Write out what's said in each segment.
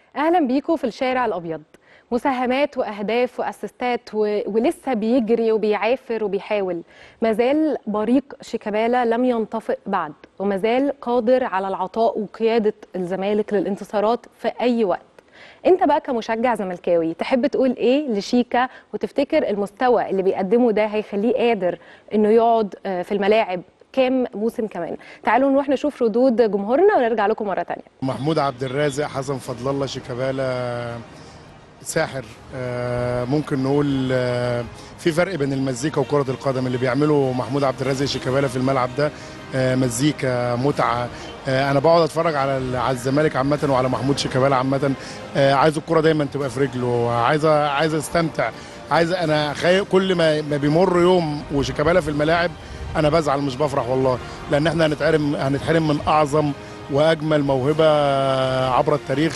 اهلا بيكم في الشارع الابيض. مساهمات واهداف واسيستات ولسه بيجري وبيعافر وبيحاول. مازال بريق شيكابالا لم ينطفئ بعد، ومازال قادر على العطاء وقياده الزمالك للانتصارات في اي وقت. انت بقى كمشجع زملكاوي تحب تقول ايه لشيكا، وتفتكر المستوى اللي بيقدمه ده هيخليه قادر انه يقعد في الملاعب كام موسم كمان؟ تعالوا نروح نشوف ردود جمهورنا ونرجع لكم مرة تانية. محمود عبد الرازق، حسن فضل الله، شيكابالا ساحر. ممكن نقول في فرق بين المزيكا وكرة القدم. اللي بيعمله محمود عبد الرازق شيكابالا في الملعب ده مزيكا، متعة. انا بقعد اتفرج على الزمالك عامة وعلى محمود شيكابالا عامة. عايز الكرة دايما تبقى في رجله، عايز استمتع. انا كل ما بيمر يوم وشيكابالا في الملاعب انا بزعل مش بفرح والله، لان احنا هنتحرم من اعظم واجمل موهبه عبر التاريخ،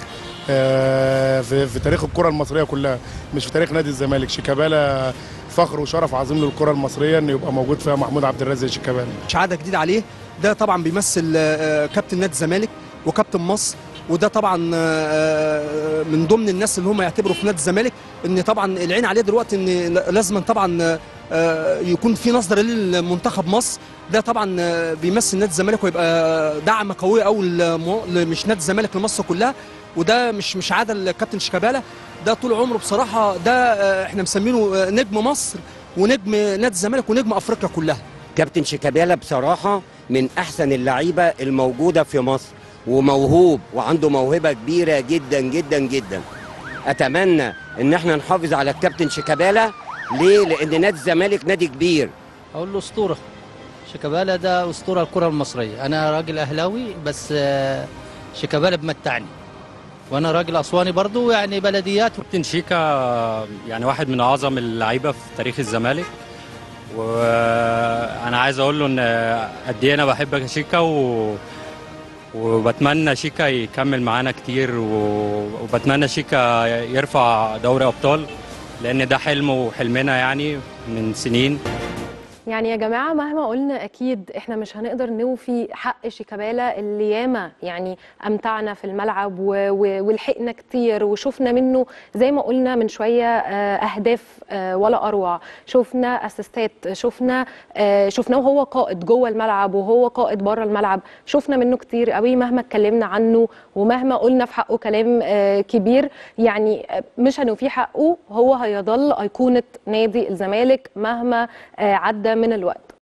في تاريخ الكره المصريه كلها، مش في تاريخ نادي الزمالك. شيكابالا فخر وشرف عظيم للكره المصريه ان يبقى موجود فيها محمود عبد الرازق شيكابالا. مش عاده جديد عليه، ده طبعا بيمثل كابتن نادي الزمالك وكابتن مصر، وده طبعا من ضمن الناس اللي هم يعتبروا في نادي الزمالك ان طبعا العين عليه دلوقتي، ان لازم طبعا يكون في نظره للمنتخب مصر. ده طبعا بيمثل نادي الزمالك ويبقى دعم قوي قوي مش نادي الزمالك لمصر كلها. وده مش عاده للكابتن شيكابالا، ده طول عمره بصراحه ده احنا مسمينه نجم مصر ونجم نادي الزمالك ونجم افريقيا كلها. كابتن شيكابالا بصراحه من احسن اللعيبه الموجوده في مصر، وموهوب وعنده موهبه كبيره جدا جدا جدا. اتمنى ان احنا نحافظ على الكابتن شيكابالا. ليه؟ لان نادي الزمالك نادي كبير. اقول له اسطوره. شيكابالا ده اسطوره الكره المصريه. انا راجل اهلاوي بس شيكابالا بمتعني، وانا راجل اسواني برضو، يعني بلديات. كابتن شيكا يعني واحد من اعظم اللعيبه في تاريخ الزمالك، وانا عايز اقول له ان قد ايه انا بحب شيكا وبتمنى شيكا يكمل معانا كتير، وبتمنى شيكا يرفع دوري ابطال، لان ده حلمه وحلمنا يعني من سنين. يعني يا جماعة مهما قلنا أكيد إحنا مش هنقدر نوفي حق شيكابالا اللي ياما يعني أمتعنا في الملعب ولحقنا كتير، وشوفنا منه زي ما قلنا من شوية أهداف ولا أروع، شوفنا أسيستات، شفناه وهو قائد جوه الملعب وهو قائد بره الملعب. شوفنا منه كتير قوي مهما اتكلمنا عنه ومهما قلنا في حقه كلام كبير، يعني مش هنوفيه حقه. هو هيظل أيقونة نادي الزمالك مهما عدى من الوقت.